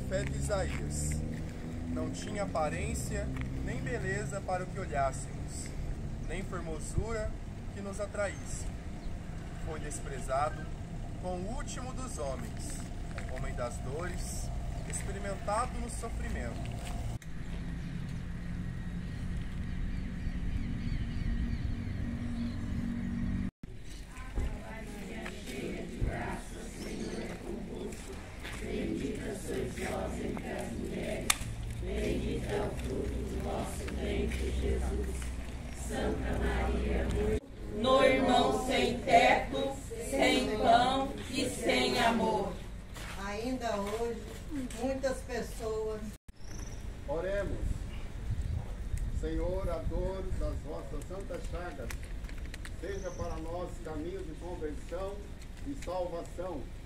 profeta Isaías. Não tinha aparência nem beleza para o que olhássemos, nem formosura que nos atraísse. Foi desprezado com o último dos homens, homem das dores, experimentado no sofrimento. No irmão sem teto, sem pão e sem amor. Ainda hoje, muitas pessoas. Oremos. Senhor, a dor das vossas santas chagas seja para nós caminho de conversão e salvação.